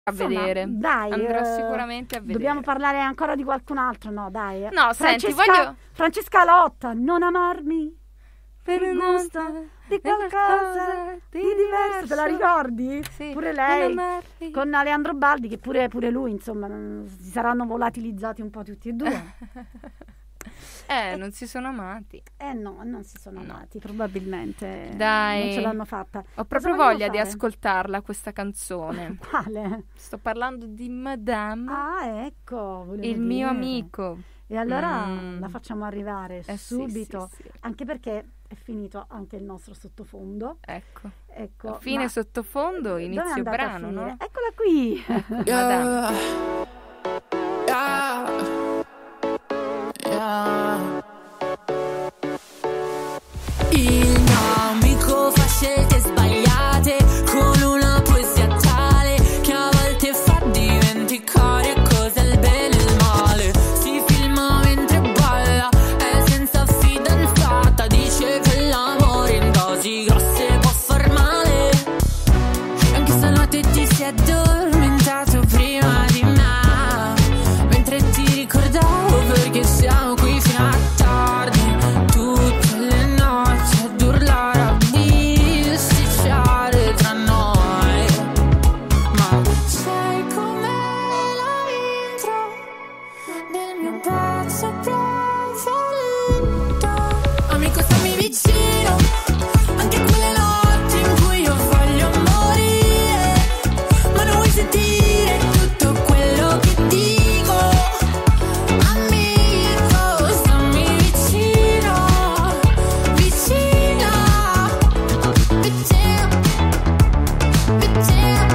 a vedere. Dai, andrò sicuramente a vedere. Dobbiamo parlare ancora di qualcun altro? No, dai. No, senti, voglio... Francesca Lotta, non amarmi per il gusto di qualcosa di diverso. Te la ricordi? Sì. Pure lei, con Aleandro Baldi, che pure lui, insomma, si saranno volatilizzati un po' tutti e due. Non si sono amati. No, non si sono amati, probabilmente. Dai, non ce l'hanno fatta. Ho proprio voglia di ascoltarla questa canzone. Quale? Sto parlando di Madame. Ah, ecco, il mio amico. E allora la facciamo arrivare subito, sì. Anche perché è finito anche il nostro sottofondo. Ecco. Fine sottofondo, inizio brano, no? Eccola qui. Il mio amico fa scelte sbagliate con una poesia tale che a volte fa dimenticare cos'è il bene e il male. Si filma mentre balla, è senza fidanzata, dice che l'amore in dosi grosse può far male. Anche stanotte ti sei addormentato prima di me, mentre ti ricordavo perché siamo qui fino a tardi, tutte le notti ad urlare, a bisticciare tra noi. Ma sai com'è l'intro del mio pezzo preferito? Amico, stammi vicino anche a quelle notti in cui io voglio morire, ma non vuoi sentire tutto quello che dico. Amico, stammi vicino, vicino, vicino, vicino,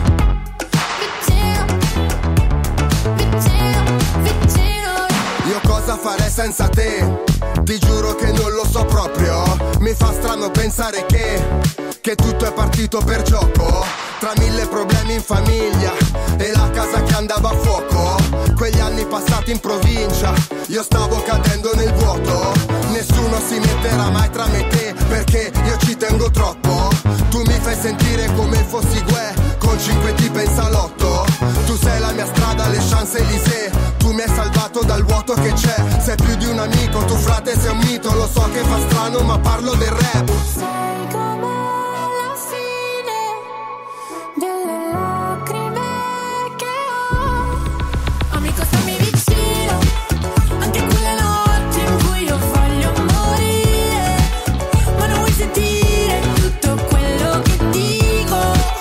vicino. Io cosa farei senza te? Ti giuro che non lo so proprio. Mi fa strano pensare che tutto è partito per gioco. Tra mille problemi in famiglia e la casa che andava a fuoco. Quegli anni passati in provincia, io stavo cadendo nel vuoto. Nessuno si metterà mai tra me e te, perché io ci tengo troppo. Tu mi fai sentire come fossi Gue, con 5 tipe in salotto. Tu sei la mia strada, le Champs-Élysées. Tu mi hai salvato dal vuoto che c'è. Sei più di un amico, tu frate sei un mito. Lo so che fa strano ma parlo del rap. Sai com'è la fine delle lacrime che ho. Amico, stammi vicino anche a quelle notti in cui io voglio morire, ma non vuoi sentire tutto quello che dico.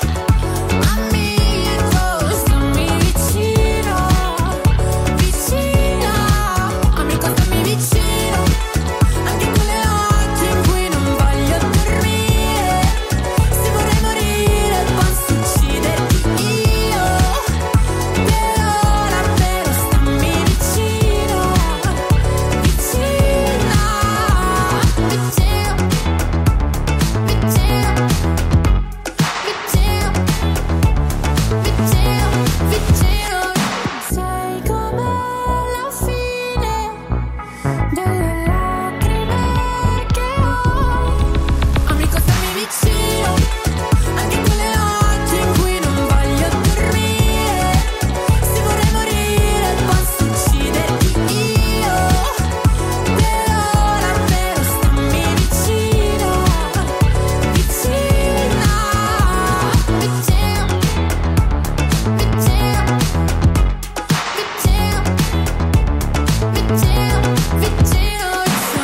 Amico, stammi vicino, vicino. Amico, stammi vicino anche a quelle notti in cui non voglio dormire. Se vorrei morire posso ucciderti io. Per ora però stammi vicino, vicino, vicino, vicino, vicino, vicino. Sai com'è la fine delle lacrime che ho. Amico, stammi vicino anche a quelle notti in cui non voglio dormire. Se vorrei morire posso ucciderti io. Per ora però stammi vicino, vicino, vicino, vicino, vicino.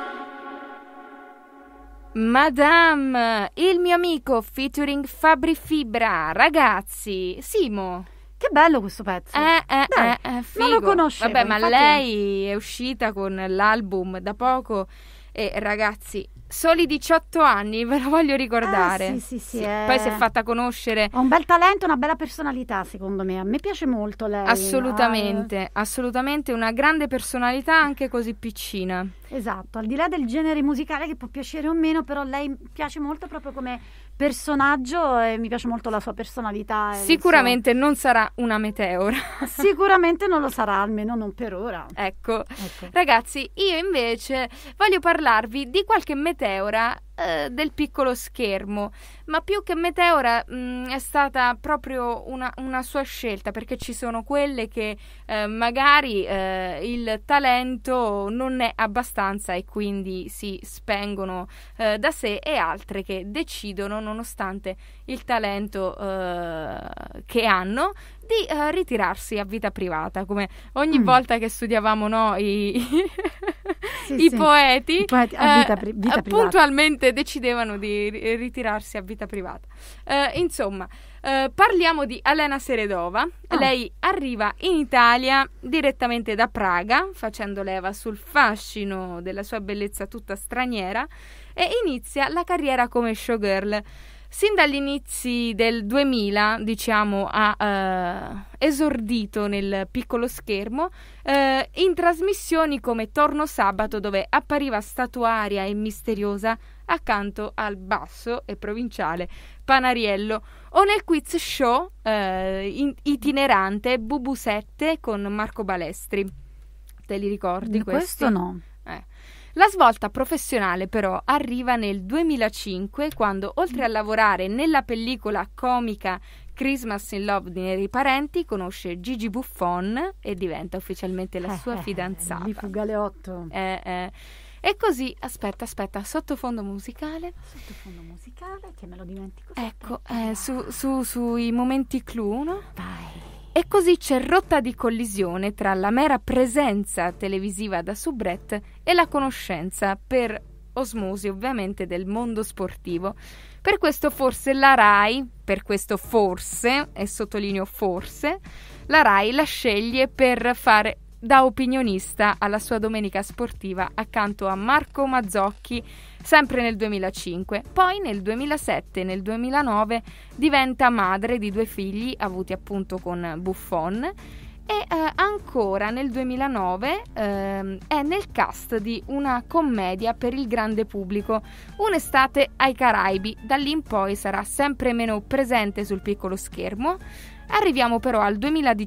Madame, il mio amico featuring Fabri Fibra. Ragazzi, Simo. Che bello questo pezzo. Dai, Figo. non lo conoscevo. Vabbè, ma infatti- lei è uscita con l'album da poco e ragazzi, soli 18 anni, ve lo voglio ricordare. Sì, Poi si è fatta conoscere. Ha un bel talento, una bella personalità, secondo me. A me piace molto lei. Assolutamente, assolutamente una grande personalità anche così piccina. Esatto, al di là del genere musicale che può piacere o meno, però lei piace molto proprio come personaggio e mi piace molto la sua personalità. Sicuramente non sarà una meteora. Sicuramente non lo sarà, almeno non per ora. Ecco. Ragazzi, io invece voglio parlarvi di qualche meteora del piccolo schermo, ma più che Meteora è stata proprio una sua scelta, perché ci sono quelle che magari il talento non è abbastanza e quindi si spengono da sé, e altre che decidono, nonostante il talento che hanno, di ritirarsi a vita privata, come ogni volta che studiavamo i poeti, a vita privata. Puntualmente decidevano di ritirarsi a vita privata. Insomma, parliamo di Elena Seredova. Lei arriva in Italia direttamente da Praga, facendo leva sul fascino della sua bellezza tutta straniera, e inizia la carriera come showgirl. Sin dagli inizi del 2000, diciamo, ha esordito nel piccolo schermo in trasmissioni come Torno Sabato, dove appariva statuaria e misteriosa accanto al basso e provinciale Panariello, o nel quiz show itinerante Bubu 7 con Marco Balestri. Te li ricordi questi? Questo no. La svolta professionale però arriva nel 2005, quando, oltre a lavorare nella pellicola comica Christmas in Love di Neri Parenti, conosce Gigi Buffon e diventa ufficialmente la sua fidanzata. Lì fu Galeotto. E così, aspetta, sottofondo musicale. Sottofondo musicale, che me lo dimentico. Ecco, sui momenti clou, no? Vai. E così c'è rotta di collisione tra la mera presenza televisiva da soubrette e la conoscenza, per osmosi ovviamente, del mondo sportivo. Per questo forse la Rai, e sottolineo forse, la Rai la sceglie per fare da opinionista alla sua domenica sportiva accanto a Marco Mazzocchi, sempre nel 2005. Poi nel 2007 e nel 2009 diventa madre di 2 figli avuti appunto con Buffon, e ancora nel 2009 è nel cast di una commedia per il grande pubblico, Un'estate ai Caraibi. Da lì in poi sarà sempre meno presente sul piccolo schermo. Arriviamo però al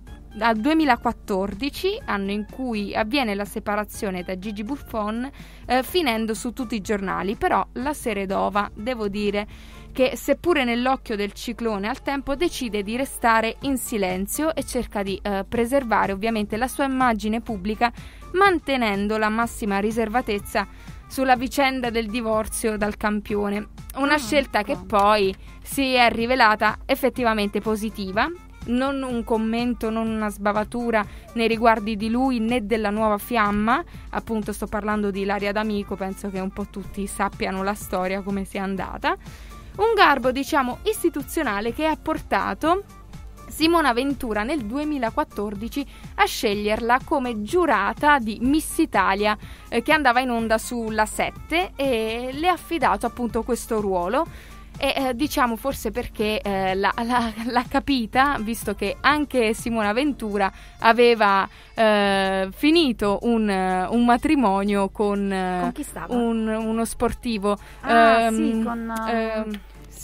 2014, anno in cui avviene la separazione da Gigi Buffon, finendo su tutti i giornali. Però la Seredova, devo dire che, seppure nell'occhio del ciclone al tempo, decide di restare in silenzio e cerca di preservare ovviamente la sua immagine pubblica, mantenendo la massima riservatezza sulla vicenda del divorzio dal campione. Una scelta che poi si è rivelata effettivamente positiva. Non un commento, non una sbavatura nei riguardi di lui né della nuova fiamma, appunto sto parlando di Ilaria D'Amico, penso che un po' tutti sappiano la storia, come sia andata. Un garbo, diciamo, istituzionale che ha portato Simona Ventura nel 2014 a sceglierla come giurata di Miss Italia, che andava in onda sulla 7, e le ha affidato appunto questo ruolo. E diciamo forse perché l'ha capita, visto che anche Simona Ventura aveva finito un matrimonio con uno sportivo. Sì, con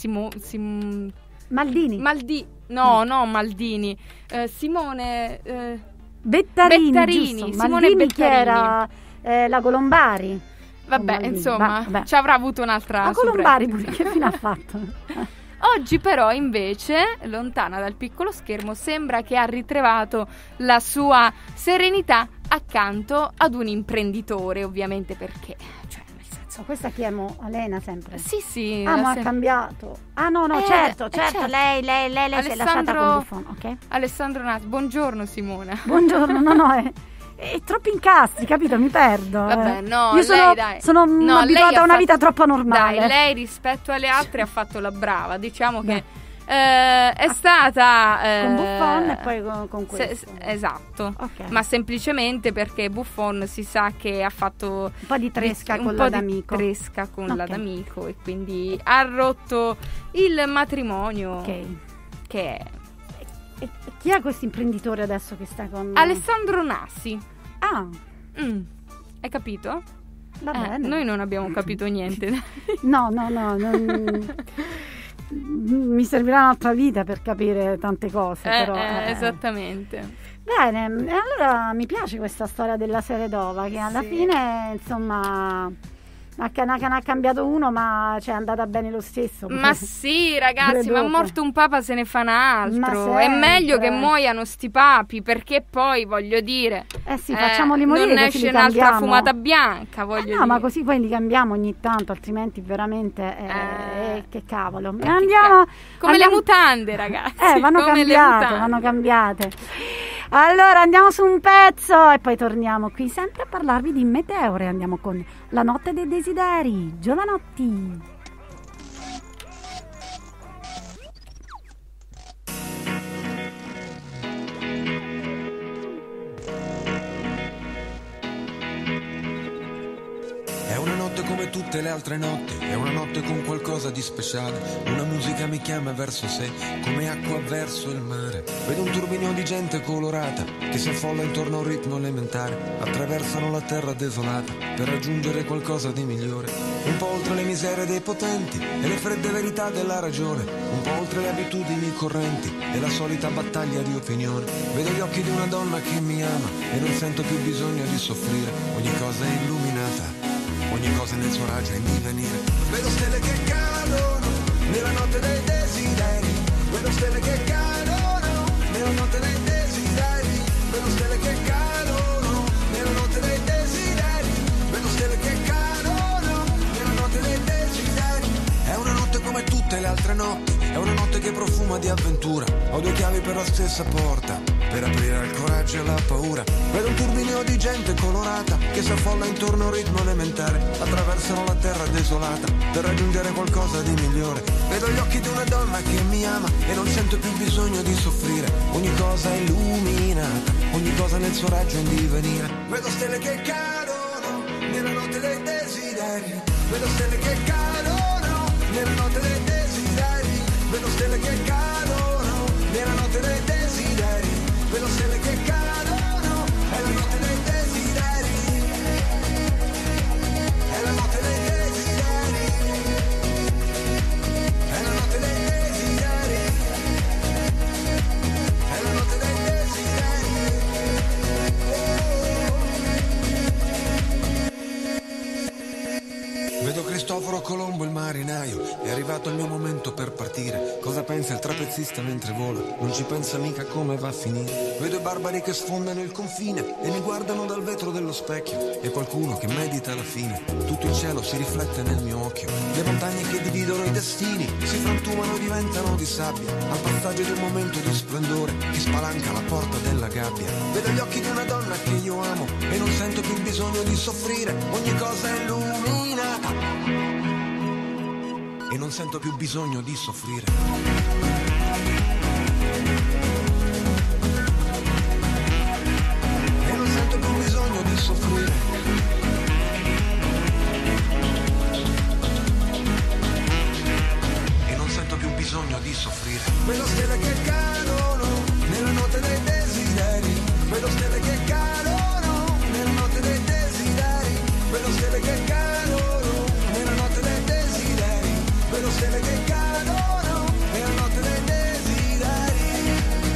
Maldini. No, Maldini. Simone Bettarini. Simone Maldini, Bettarini, che era la Colombari. Vabbè, insomma, ci avrà avuto un'altra la Colombari, soubrette. che fine ha fatto? Oggi però invece, lontana dal piccolo schermo, sembra che ha ritrovato la sua serenità accanto ad un imprenditore, ovviamente, perché, cioè, nel senso, questa chi è mo? Elena sempre? Sì. Ma ha cambiato. No, certo. Lei si è lasciata con Buffon, ok? Alessandro Nasi, buongiorno Simona. Buongiorno, no, è troppo incastri, capito? Mi perdo. Vabbè, no, io sono abituata a una vita troppo normale. Dai, lei rispetto alle altre ha fatto la brava. Diciamo che è stata con Buffon e poi con questo. Esatto. Okay. Ma semplicemente perché Buffon si sa che ha fatto un po' di tresca con la D'Amico. La D'Amico, e quindi ha rotto il matrimonio. Ok. Che è. E chi è questo imprenditore adesso che sta con Alessandro Nasi? Hai capito? Va bene. Noi non abbiamo capito niente. No, mi servirà un'altra vita per capire tante cose, però esattamente. Bene, e allora mi piace questa storia della Seredova, che alla fine, insomma, Ma che ne ha cambiato uno, ma è andata bene lo stesso. Ma sì, ragazzi, ma dopo. morto un papa se ne fa un altro. Ma È meglio che sempre. muoiano sti papi, perché poi, voglio dire, Sì, facciamoli morire, non così esce li un'altra cambiamo. fumata bianca, voglio No, dire. ma così poi li cambiamo ogni tanto, altrimenti veramente che cavolo. Come Andiamo le mutande, ragazzi. vanno come le cambiate, mutande. vanno cambiate. Allora andiamo su un pezzo e poi torniamo qui sempre a parlarvi di meteore. Andiamo con La notte dei desideri, Giovanotti. È una notte come tutte le altre notti, è una notte con qualcosa di speciale. Una musica mi chiama verso sé, come acqua verso il mare. Vedo un turbinio di gente colorata, che si affolla intorno a un ritmo elementare. Attraversano la terra desolata, per raggiungere qualcosa di migliore. Un po' oltre le miserie dei potenti, e le fredde verità della ragione. Un po' oltre le abitudini correnti, e la solita battaglia di opinione. Vedo gli occhi di una donna che mi ama, e non sento più bisogno di soffrire. Ogni cosa è illuminata, ogni cosa nel suo raggio è in divenire. Vedo stelle che cadono nella notte dei desideri. Vedo stelle che cadono nella notte dei desideri. Vedo stelle che cadono nella notte dei desideri. Vedo stelle che cadono nella notte dei desideri. È una notte come tutte le altre notti, è una notte che profuma di avventura. Ho due chiavi per la stessa porta, per aprire al coraggio e alla paura. Vedo un turbinio di gente colorata, che si affolla intorno a un ritmo elementare. Attraversano la terra desolata, per raggiungere qualcosa di migliore. Vedo gli occhi di una donna che mi ama, e non sento più bisogno di soffrire. Ogni cosa è illuminata, ogni cosa nel suo raggio è in divenire. Vedo stelle che cadono nella notte dei desideri. Vedo stelle che cadono nella notte dei desideri. Vedo stelle che cadono nella notte dei desideri. Vedo stelle che cadono, è la notte dei desideri. È la notte dei desideri. È la notte dei desideri. È la notte dei desideri. Vedo Cristoforo Colombo il marinaio, è arrivato il mio momento per partire. Cosa pensa il trapezzista mentre vola? Non ci pensa mica come va a finire. Vedo i barbari che sfondano il confine e mi guardano dal vetro dello specchio. E qualcuno che medita la fine, tutto il cielo si riflette nel mio occhio. Le montagne che dividono i destini si frantumano, diventano di sabbia, al passaggio di un momento di splendore che spalanca la porta della gabbia. Vedo gli occhi di una donna che io amo, e non sento più bisogno di soffrire. Ogni cosa è illuminata, e non sento più bisogno di soffrire. E non sento più bisogno di soffrire. E non sento più bisogno di soffrire. Vedo stelle che cadono nella notte dei desideri. Vedo stelle che cadono nella notte dei desideri. Vedo stelle che cadono nella notte dei desideri. Vedo stelle che cadono nella notte dei desideri.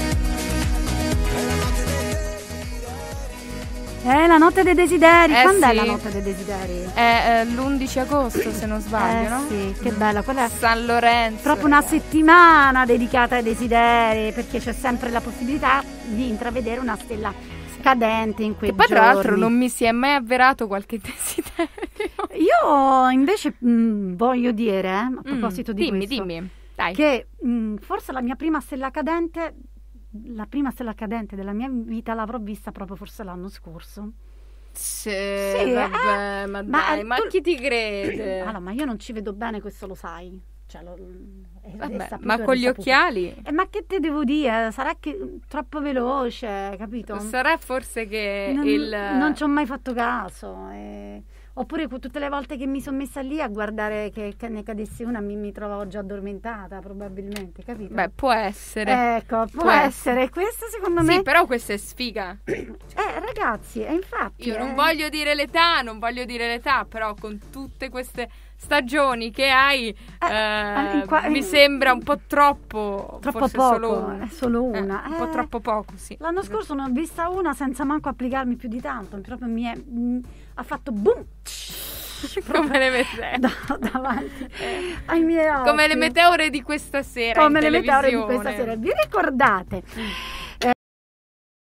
È la notte dei desideri. È la notte dei desideri. Quando è sì. la notte dei desideri? È l'11 agosto, se non sbaglio, no? Sì, che bella, quella è San Lorenzo. proprio una settimana dedicata ai desideri, perché c'è sempre la possibilità di intravedere una stella cadente in quei Che poi giorni. tra l'altro non mi si è mai avverato qualche desiderio. Io invece voglio dire, a proposito di dimmi, questo, dimmi. Dai. che forse la prima stella cadente della mia vita l'avrò vista proprio forse l'anno scorso. Sì, Sì, vabbè, ma dai, ma tu- chi ti crede? Allora, ma io non ci vedo bene, questo lo sai. Cioè, è Vabbè, saputo, ma è con gli risaputo. occhiali? Ma che te devo dire? Sarà che troppo veloce, capito? Sarà forse che Non ci ho mai fatto caso. Oppure tutte le volte che mi sono messa lì a guardare che ne cadesse una mi trovavo già addormentata, probabilmente, capito? Beh, può essere. Ecco, può essere. Questo secondo me... Sì, però questa è sfiga. Ragazzi, infatti... Io non voglio dire l'età, però con tutte queste stagioni che hai mi sembra un po' troppo forse poco, solo una. è solo una. Un po' troppo poco, sì. L'anno scorso ne ho vista una senza manco applicarmi più di tanto, proprio ha fatto boom, Come le meteore. Davanti ai miei occhi. Come le meteore di questa sera. Come in le meteore di televisione. questa sera. Vi ricordate